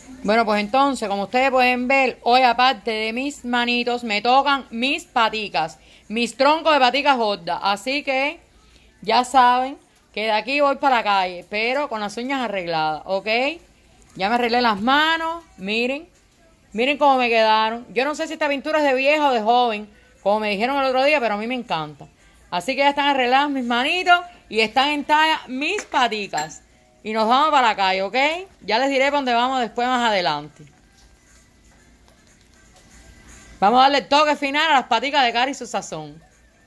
Bueno, pues entonces, como ustedes pueden ver, hoy aparte de mis manitos, me tocan mis paticas, mis troncos de paticas gordas. Así que ya saben que de aquí voy para la calle, pero con las uñas arregladas, ¿ok? Ya me arreglé las manos, miren cómo me quedaron. Yo no sé si esta pintura es de vieja o de joven, como me dijeron el otro día, pero a mí me encanta. Así que ya están arregladas mis manitos y están en talla mis paticas. Y nos vamos para la calle, ¿ok? Ya les diré para dónde vamos después más adelante. Vamos a darle el toque final a las paticas de Cari y su sazón.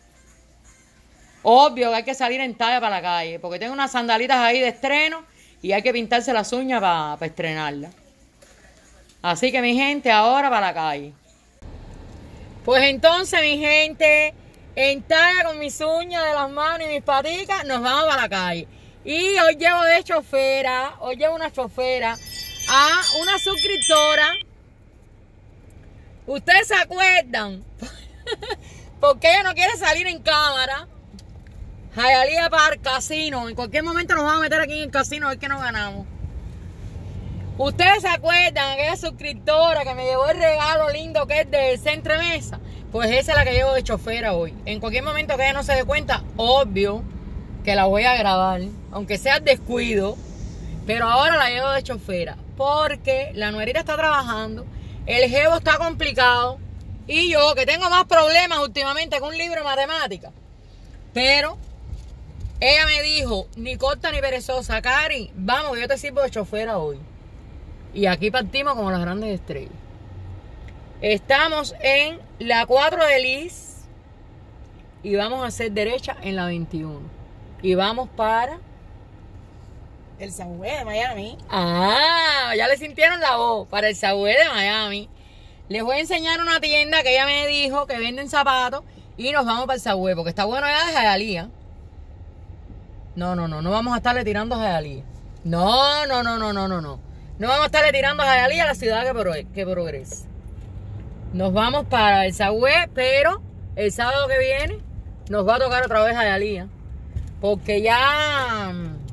Obvio que hay que salir en talla para la calle, porque tengo unas sandalitas ahí de estreno y hay que pintarse las uñas para estrenarlas. Así que mi gente, ahora para la calle. Pues entonces mi gente, en talla con mis uñas de las manos y mis paticas, nos vamos para la calle. Y hoy llevo de chofera, una chofera a una suscriptora. ¿Ustedes se acuerdan? Porque ella no quiere salir en cámara. Hialeah para el casino. En cualquier momento nos vamos a meter aquí en el casino a ver que nos ganamos. ¿Ustedes se acuerdan de aquella suscriptora que me llevó el regalo lindo que es del centro de mesa? Pues esa es la que llevo de chofera hoy. En cualquier momento que ella no se dé cuenta, obvio que la voy a grabar, aunque sea descuido, pero ahora la llevo de chofera, porque la nuerita está trabajando, el jevo está complicado, y yo, que tengo más problemas últimamente que un libro de matemáticas, pero ella me dijo, ni corta ni perezosa, Cari, vamos, yo te sirvo de chofera hoy. Y aquí partimos como las grandes estrellas. Estamos en la 4 de Lis, y vamos a hacer derecha en la 21. Y vamos para el Subway de Miami. Ah, ya le sintieron la voz. Para el Subway de Miami. Les voy a enseñar una tienda que ella me dijo que venden zapatos. Y nos vamos para el Subway, porque está bueno ya de Hialeah. No vamos a estarle tirando a Hialeah. No. No vamos a estarle tirando a Hialeah, a la ciudad que progresa. Nos vamos para el Subway, pero el sábado que viene nos va a tocar otra vez Hialeah. Porque ya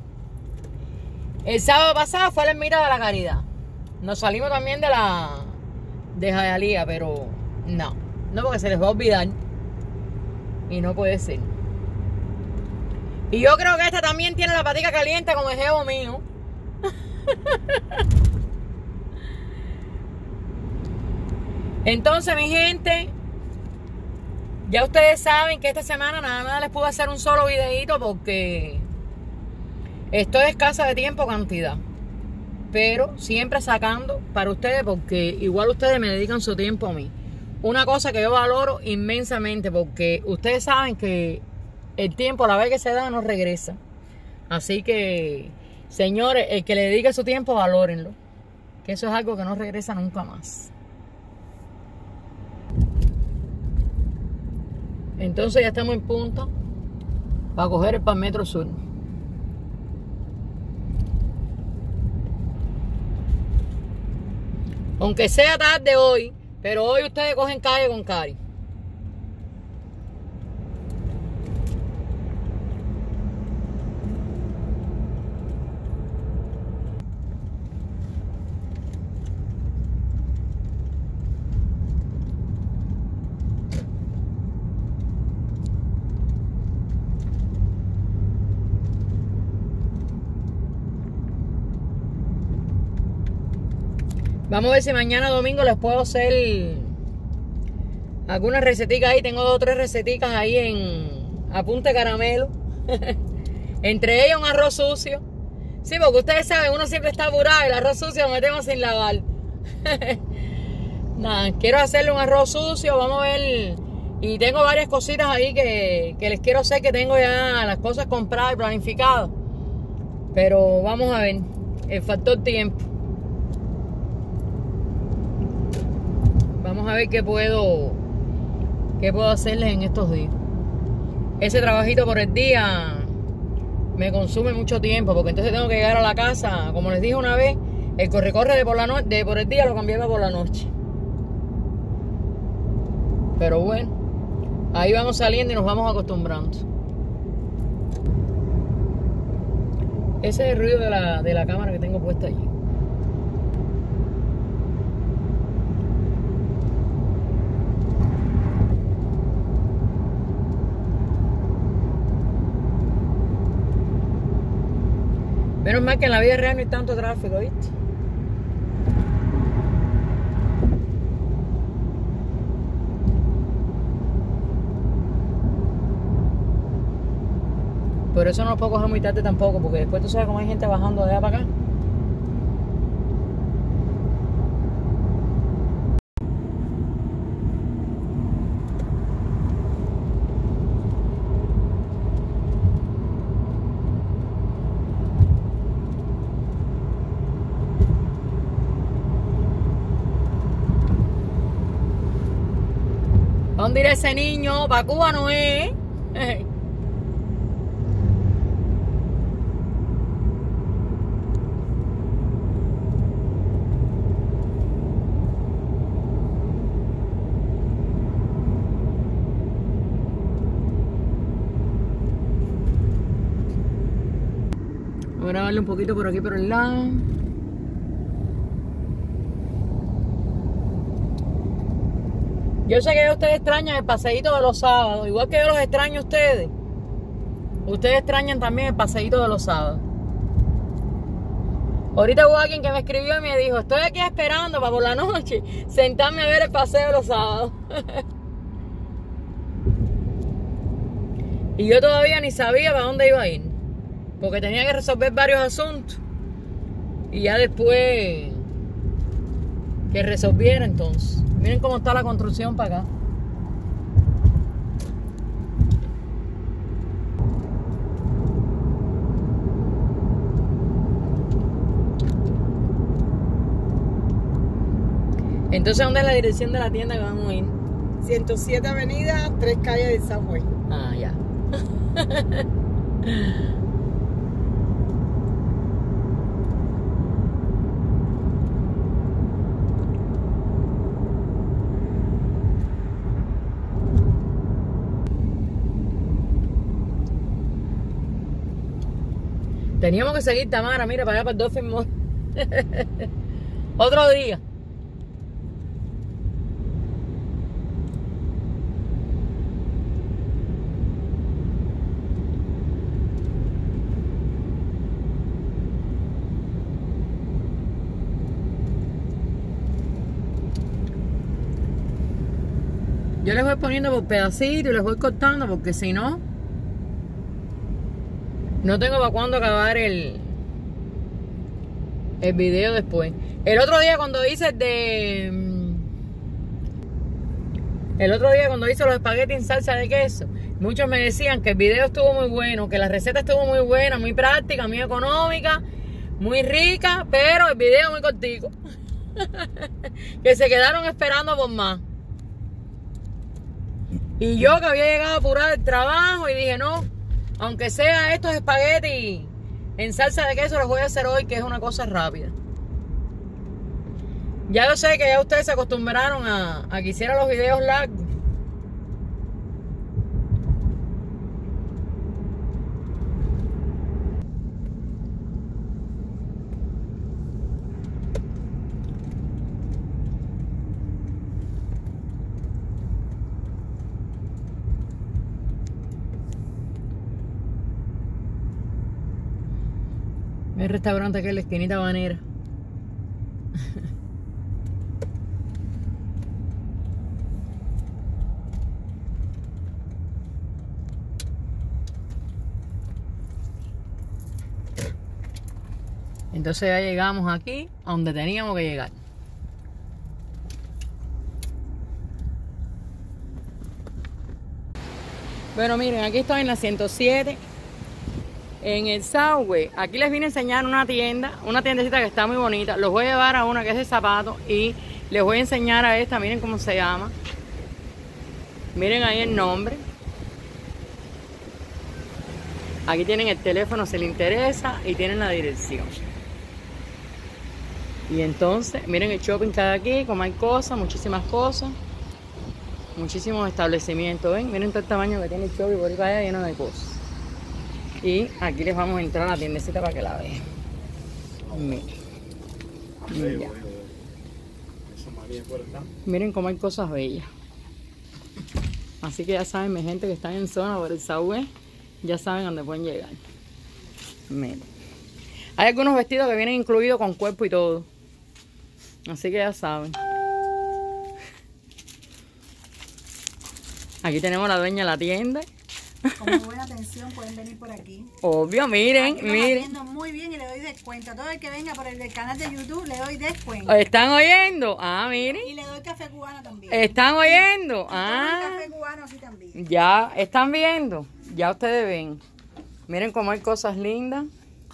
el sábado pasado fue la ermita de la Caridad. Nos salimos también de Hialeah, pero no porque se les va a olvidar. Y no puede ser. Y yo creo que esta también tiene la patica caliente como el jevo mío. Entonces, mi gente, ya ustedes saben que esta semana nada más les pude hacer un solo videito porque estoy escasa de tiempo cantidad. Pero siempre sacando para ustedes, porque igual ustedes me dedican su tiempo a mí. Una cosa que yo valoro inmensamente, porque ustedes saben que el tiempo a la vez que se da no regresa. Así que, señores, el que le dedique su tiempo, valórenlo. Que eso es algo que no regresa nunca más. Entonces ya estamos en punta para coger el Palmetro Sur. Aunque sea tarde hoy, pero hoy ustedes cogen calle con Cari. Vamos a ver si mañana domingo les puedo hacer algunas receticas ahí. Tengo 2 o 3 receticas ahí a punta de caramelo. Entre ellas un arroz sucio. Sí, porque ustedes saben, uno siempre está apurado y el arroz sucio lo metemos sin lavar. Nada, quiero hacerle un arroz sucio, vamos a ver. Y tengo varias cositas ahí que les quiero hacer, que tengo ya las cosas compradas y planificadas. Pero vamos a ver, el factor tiempo. Vamos a ver qué puedo hacerles en estos días. Ese trabajito por el día me consume mucho tiempo, porque entonces tengo que llegar a la casa. Como les dije una vez, el corre-corre de por el día lo cambiaba por la noche. Pero bueno, ahí vamos saliendo y nos vamos acostumbrando. Ese es el ruido de la cámara que tengo puesta allí. mal que en la vida real no hay tanto tráfico, ¿viste? Por eso no lo puedo coger muy tarde tampoco, porque después tú sabes cómo hay gente bajando de allá para acá. ¿A dónde irá ese niño? Pa' Cuba no es. Voy a grabarle un poquito por aquí por el lado. Yo sé que ustedes extrañan el paseíto de los sábados, igual que yo los extraño a ustedes. Ustedes extrañan también el paseíto de los sábados. Ahorita hubo alguien que me escribió y me dijo, estoy aquí esperando para por la noche sentarme a ver el paseo de los sábados. Y yo todavía ni sabía para dónde iba a ir, porque tenía que resolver varios asuntos. Y ya después que resolviera entonces. Miren cómo está la construcción para acá. Entonces, ¿dónde es la dirección de la tienda que vamos a ir? 107 Avenida, 3 calles del Subway. Ah, ya. Teníamos que seguir, Tamara, mira, para allá para el Dolphin Mall. Otro día. Yo les voy poniendo por pedacitos y les voy cortando porque si no, no tengo para cuándo acabar el video después. El otro día cuando hice los espaguetis en salsa de queso, muchos me decían que el video estuvo muy bueno, que la receta estuvo muy buena, muy práctica, muy económica, muy rica, pero el video muy cortico. Que se quedaron esperando por más. Y yo que había llegado apurado del trabajo y dije, no, aunque sea estos espaguetis en salsa de queso, los voy a hacer hoy, que es una cosa rápida. Ya yo sé que ya ustedes se acostumbraron a que hiciera los videos largos. El restaurante que es la esquinita Habanera. Entonces ya llegamos aquí a donde teníamos que llegar. Bueno, miren, aquí estoy en la 107. En el Subway. Aquí les vine a enseñar una tiendecita que está muy bonita. Los voy a llevar a una que es de zapatos y les voy a enseñar a esta. Miren cómo se llama. Miren ahí el nombre. Aquí tienen el teléfono si les interesa y tienen la dirección. Y entonces, miren el shopping que hay aquí, como hay cosas, muchísimas cosas. Muchísimos establecimientos, ¿ven? Miren todo el tamaño que tiene el shopping por ahí para allá, lleno de cosas. Y aquí les vamos a entrar a la tiendecita para que la vean. Miren. Mira. Miren cómo hay cosas bellas. Así que ya saben, mi gente que están en zona por el Subway, ya saben a dónde pueden llegar. Miren. Hay algunos vestidos que vienen incluidos con cuerpo y todo. Así que ya saben. Aquí tenemos a la dueña de la tienda. Como buena atención pueden venir por aquí. Obvio, miren, Aquí los miren. atiendo muy bien y le doy descuento. A todo el que venga por el del canal de YouTube le doy descuento. ¿Están oyendo? Ah, miren. Y le doy café cubano también. ¿Están oyendo? Toman Ah, café cubano así también. ya, ¿están viendo? Ya ustedes ven. Miren cómo hay cosas lindas.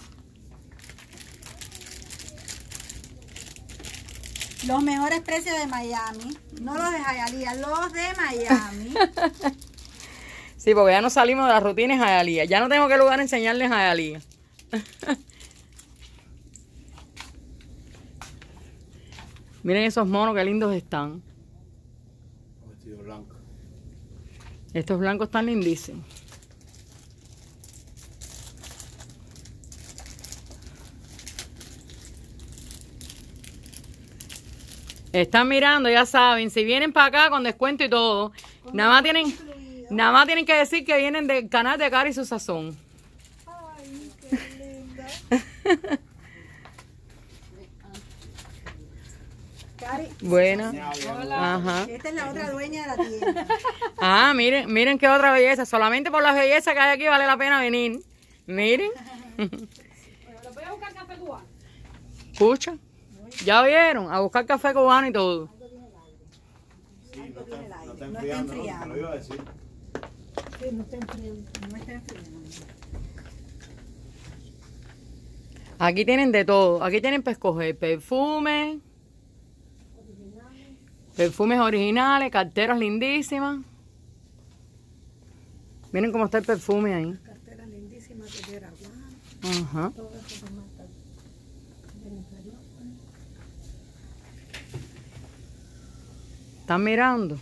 Los mejores precios de Miami. No los de Hialeah, los de Miami. Sí, porque ya no salimos de la rutina de Hialeah. Ya no tengo que lugar a enseñarles a Hialeah. Miren esos monos, qué lindos están. Vestido blanco. Estos blancos están lindísimos. Están mirando, ya saben, si vienen para acá con descuento y todo, nada más tienen que decir que vienen del canal de Cari y su sazón. Ay, qué linda. Cari, Buena. hola. Ajá. Esta es la otra dueña de la tienda. Ah, miren, miren qué otra belleza. Solamente por la belleza que hay aquí vale la pena venir. Miren. ¿Lo voy a buscar café cubano? Escucha. ¿Ya vieron? A buscar café cubano y todo. Sí, no está No está enfriando, ¿no? enfriando. Te lo iba a decir. Sí, no está enfriando. No está enfriando. Aquí tienen de todo. Aquí tienen para escoger perfumes. Perfumes originales, carteras lindísimas. Miren cómo está el perfume ahí. Cartera lindísima que era. Ajá. Todo eso de marca del interior. ¿Están mirando?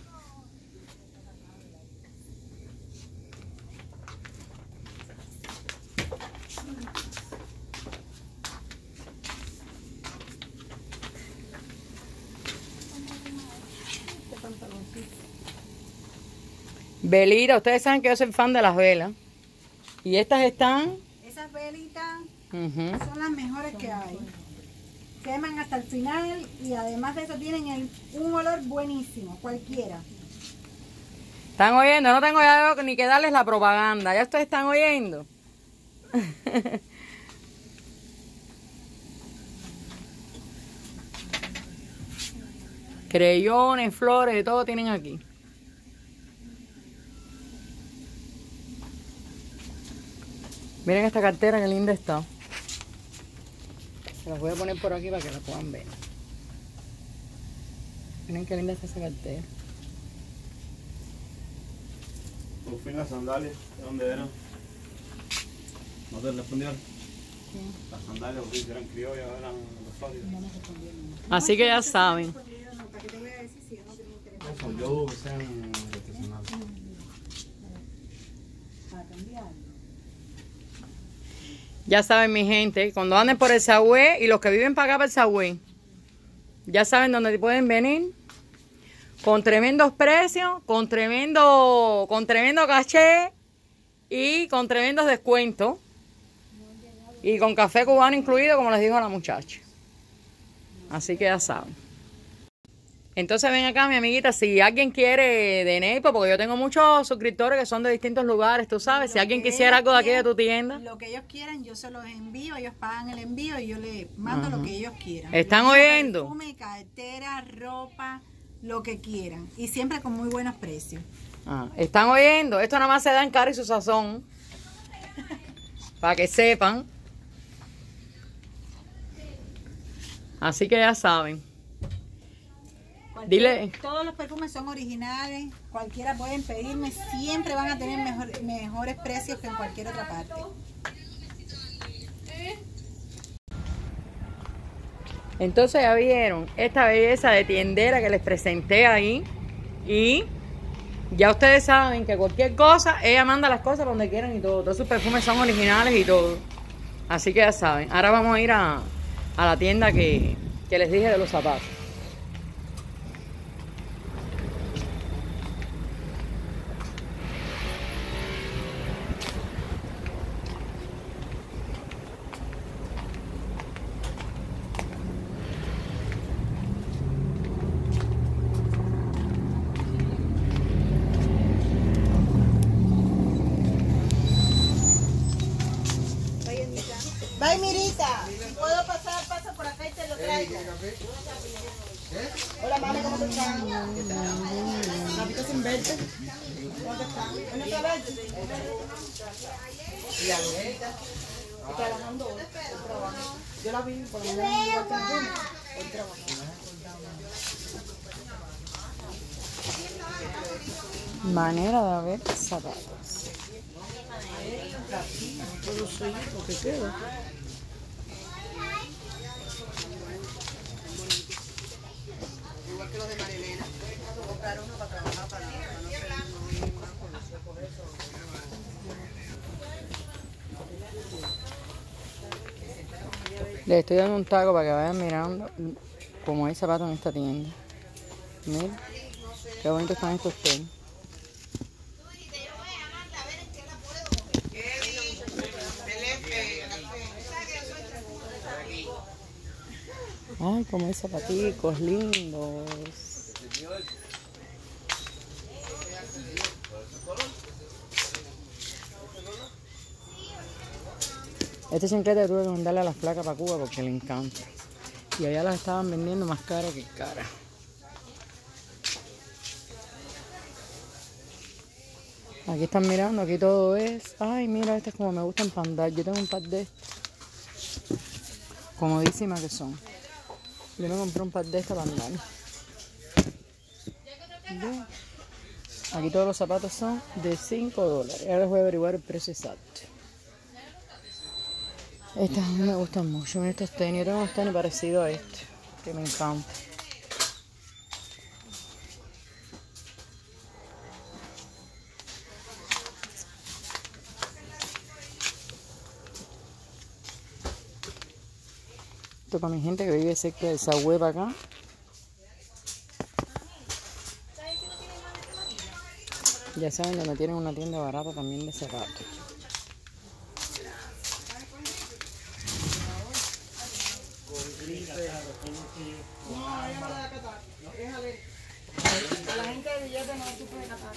Velita, ustedes saben que yo soy fan de las velas. Y estas están... Esas velitas Ujú. son las mejores que hay. Queman hasta el final y además de eso tienen un olor buenísimo, cualquiera. ¿Están oyendo? No tengo ya ni que darles la propaganda. ¿Ya ustedes están oyendo? Creyones, flores, de todo tienen aquí. Miren esta cartera, qué linda está. Se las voy a poner por aquí para que la puedan ver. Miren qué linda está esa cartera. Por fin las sandalias, ¿de dónde eran? ¿No te respondieron? Las sandalias, porque eran criollas, eran rosarios. Así que ya saben. ¿Para qué te voy a decir si yo no tengo interés Eso, yo dudo que sean artesanales. para cambiar? Ya saben, mi gente, cuando anden por el Sagüey y los que viven para acá para el Sagüey, ya saben dónde pueden venir. Con tremendos precios, con tremendo caché y con tremendos descuentos. Y con café cubano incluido, como les dijo la muchacha. Así que ya saben. Entonces ven acá, mi amiguita, si alguien quiere de Neipo, porque yo tengo muchos suscriptores que son de distintos lugares, tú sabes, si alguien quisiera algo de aquí de tu tienda. Lo que ellos quieran, yo se los envío, ellos pagan el envío y yo les mando lo que ellos quieran. ¿Están Les mando oyendo? Perfume, cartera, ropa, lo que quieran. Y siempre con muy buenos precios. Ah, ¿están oyendo? Esto nada más se da en Cari y su sazón. Para que sepan. Así que ya saben. Dile. Todos los perfumes son originales, cualquiera pueden pedirme, siempre van a tener mejores precios que en cualquier otra parte. Entonces ya vieron esta belleza de tiendera que les presenté ahí. Y ya ustedes saben que cualquier cosa, ella manda las cosas donde quieran y todo. Todos sus perfumes son originales y todo. Así que ya saben. Ahora vamos a ir a la tienda que les dije de los zapatos. Hola, mami, ¿cómo te estás? Papito sin verte. ¿Cómo te estás? ¿Dónde está verte? Y Alberta. Está trabajando hoy. Yo la vi por la mañana igual que la vi. Hoy trabajando. Manera de ver zapatos. Todo soy lo que queda. Igual que los de Marilena. Tengo que comprar uno para trabajar para no ser más con los por eso. Les estoy dando un taco para que vayan mirando cómo hay zapatos en esta tienda. Miren, qué bonitos están estos tenis. Ay, como hay zapaticos lindos. Este chancleta tuve que mandarle a las placas para Cuba porque le encanta. Y allá las estaban vendiendo más cara que cara. Aquí están mirando, aquí todo es... Ay, mira, este es como me gustan para andar. Yo tengo un par de estos. Comodísimas que son. Yo me compré un par de estas para andar. Bien. Aquí todos los zapatos son de $5. Ahora les voy a averiguar el precio exacto. Estas a mí me gustan mucho. Miren estos tenis. Yo tengo unos tenis parecidos a este, que me encanta. Esto para mi gente que vive cerca de Sagüe para acá. Ya saben donde tienen una tienda barata también de zapatos. A la gente de billete no se puede catar.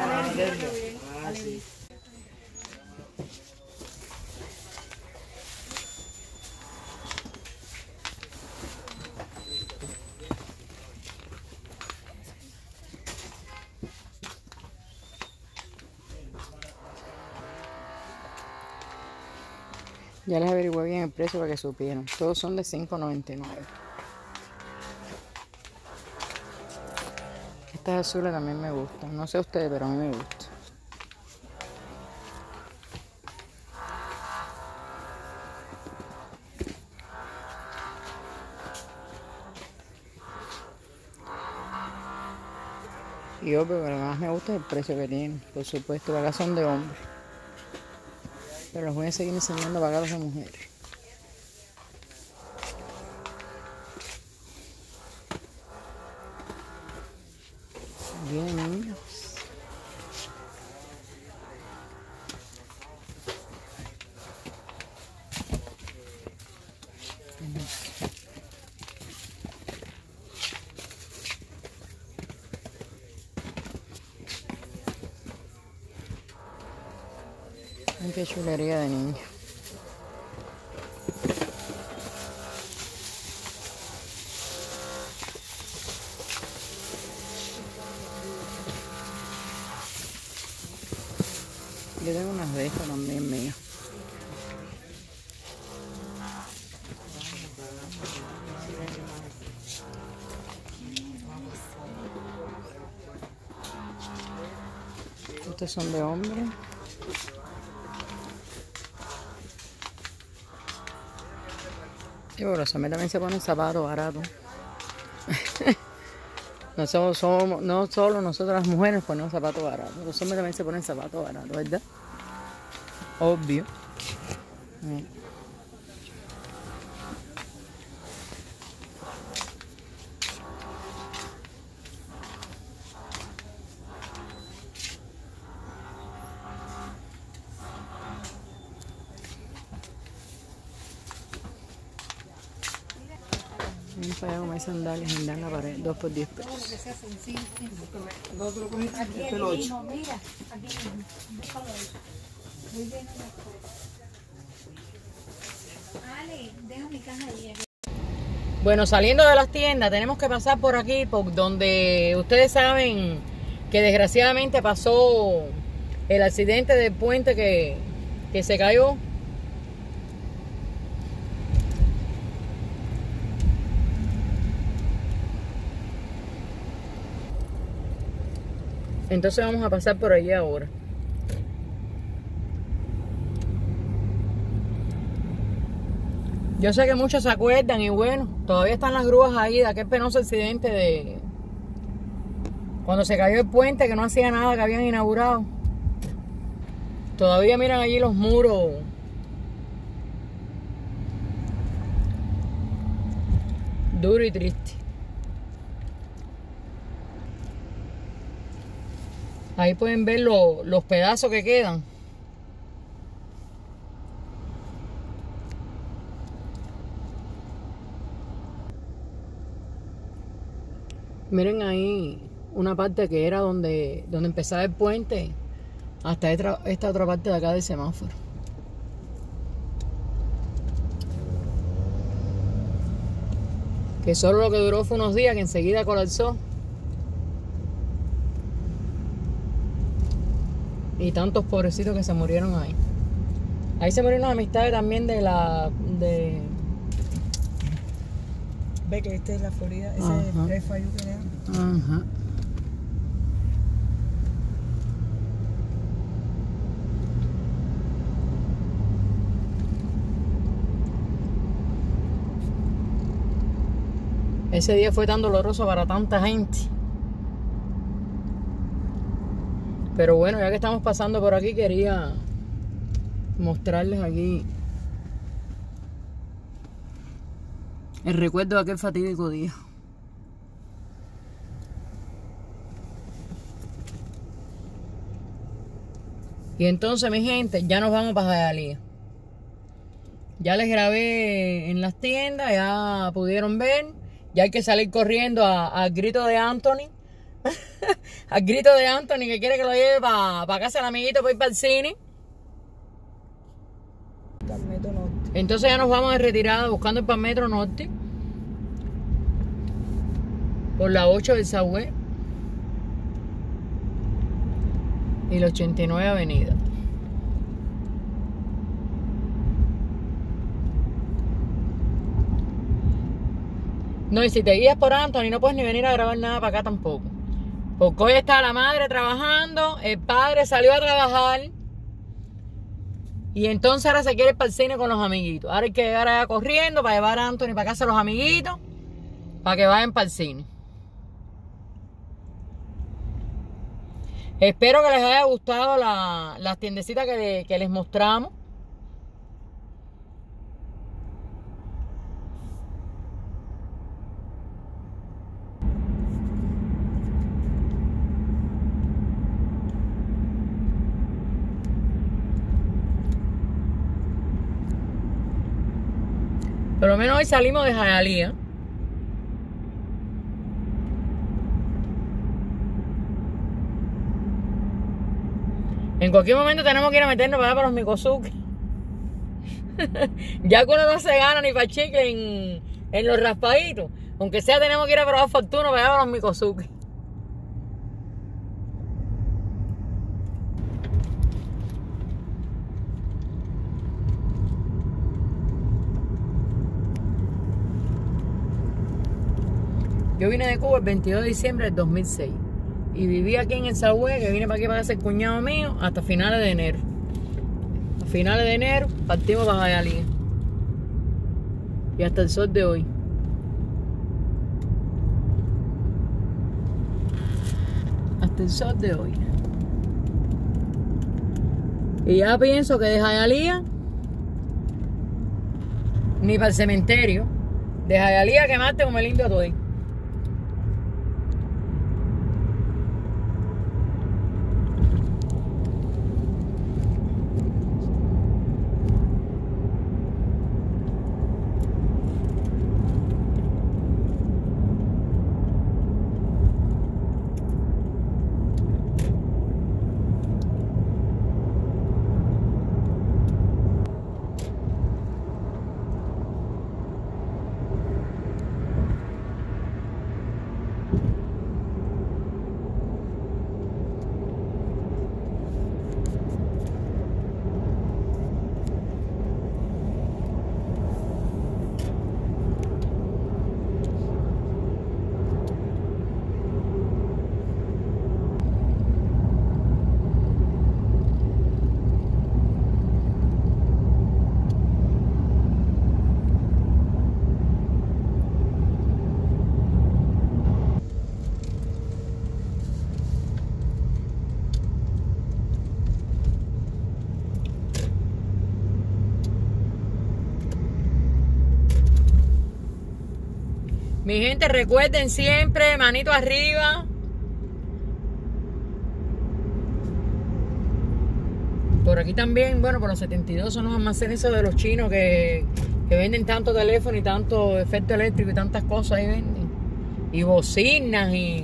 Ya les averigué bien el precio para que supieran. Todos son de $5.99. Estas azules también me gustan. No sé a ustedes, pero a mí me gustan. Y obvio, pero lo que más me gusta es el precio que tienen. Por supuesto, acá son de hombres. Pero los voy a seguir enseñando para acá los de mujeres. Bien, niños. Ay, qué chulería de niño. Yo tengo unas de estas también mías. Estos son de hombre. Y bueno, también se ponen zapatos baratos. No solo nosotros las mujeres ponemos zapatos baratos. Los hombres también se ponen zapatos baratos, ¿verdad? Obvio. Ven para allá como hay sandalias en la pared, 2 por 10 pesos. Que sea sencillo. ¿Dónde lo cogiste? Aquí El peloche. mismo, mira, aquí mismo. Búscalo ahí. Muy bien. Ale, deja mi caja ahí. Bueno, saliendo de las tiendas tenemos que pasar por aquí, por donde ustedes saben que desgraciadamente pasó el accidente del puente que se cayó. Entonces vamos a pasar por allí ahora. Yo sé que muchos se acuerdan y bueno, todavía están las grúas ahí de aquel penoso accidente de cuando se cayó el puente que no hacía nada, que habían inaugurado. Todavía miran allí los muros. Duro y triste. Ahí pueden ver los pedazos que quedan. Miren ahí una parte que era donde empezaba el puente hasta esta otra parte de acá del semáforo. Que solo lo que duró fue unos días, que enseguida colapsó. Y tantos pobrecitos que se murieron ahí. Ahí se murieron amistades también de Ve que esta es la Florida, ese es el prefayú que le dan. Ajá. Ese día fue tan doloroso para tanta gente. Pero bueno, ya que estamos pasando por aquí, quería mostrarles aquí el recuerdo de aquel fatídico día. Y entonces, mi gente, ya nos vamos para Hialeah. Ya les grabé en las tiendas, ya pudieron ver. Ya hay que salir corriendo al grito de Anthony. Al grito de Anthony que quiere que lo lleve para casa el amiguito para ir para el cine. Palmetto Norte. Entonces ya nos vamos de retirada buscando el Palmetto Norte. Por la 8 del Subway. Y la 89 Avenida. No, y si te guías por Anthony no puedes ni venir a grabar nada para acá tampoco. Porque hoy está la madre trabajando, el padre salió a trabajar y entonces ahora se quiere ir para el cine con los amiguitos. Ahora hay que llegar allá corriendo para llevar a Anthony para casa a los amiguitos para que vayan para el cine. Espero que les haya gustado las tiendecitas que les mostramos. Por lo menos hoy salimos de Hialeah. En cualquier momento tenemos que ir a meternos para los Miccosukee. Ya que uno no se gana ni para chicle en los raspaditos. Aunque sea tenemos que ir a probar fortuna para allá para los Miccosukee. Yo vine de Cuba el 22 de diciembre del 2006 y viví aquí en el Subway, que vine para aquí para casa el cuñado mío, hasta finales de enero. A finales de enero partimos para Hialeah. Y hasta el sol de hoy. Hasta el sol de hoy. Y ya pienso que de Hialeah ni para el cementerio. De Hialeah quemarte como el indio Toy. Mi gente, recuerden siempre, manito arriba. Por aquí también, bueno, por los 72 son los almacenes esos de los chinos que venden tanto teléfono y tanto efecto eléctrico y tantas cosas ahí venden. Y bocinas y...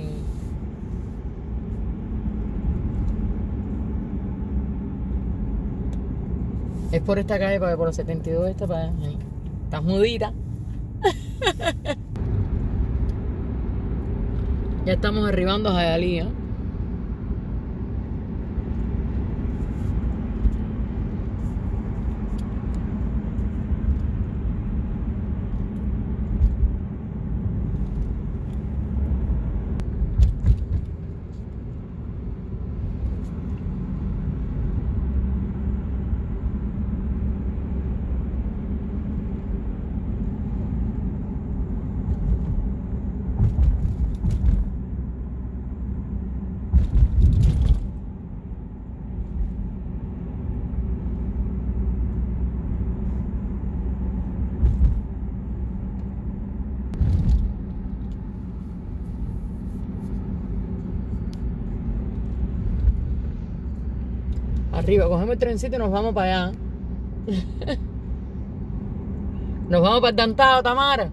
Es por esta calle, por los 72 esta para allá. Ahí. Está mudita. Ya estamos arribando a Hialeah. Arriba, cogemos el trencito y nos vamos para allá. Nos vamos para el Dantado, Tamara.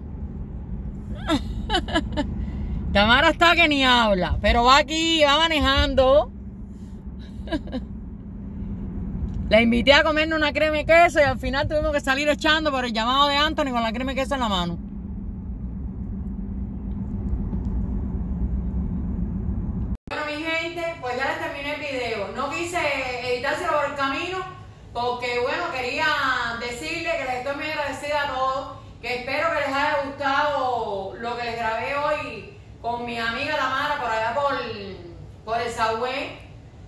Tamara está que ni habla, pero va aquí, va manejando. La invité a comernos una crema de queso y al final tuvimos que salir echando por el llamado de Anthony con la crema de queso en la mano. Bueno, mi gente, pues ya les terminé el video. No quise editárselo por el camino porque, bueno, quería decirle que les estoy muy agradecida a todos, que espero que les haya gustado lo que les grabé hoy con mi amiga Tamara por allá por el Subway.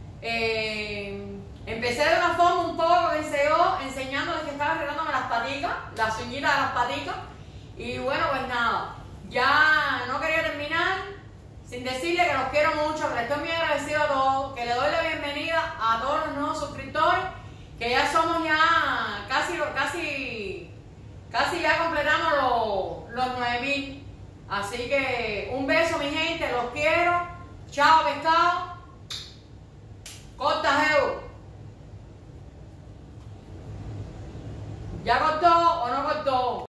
Empecé de una forma un poco enseñándoles que estaba arreglándome las paticas, las uñitas de las paticas. Y bueno, pues nada, ya no quería terminar sin decirle que los quiero mucho, que les estoy muy agradecido a todos, que le doy la bienvenida a todos los nuevos suscriptores, que ya somos ya casi ya completamos los 9000. Así que un beso, mi gente, los quiero. Chao, pescado. Corta, Geo. ¿Ya cortó o no cortó?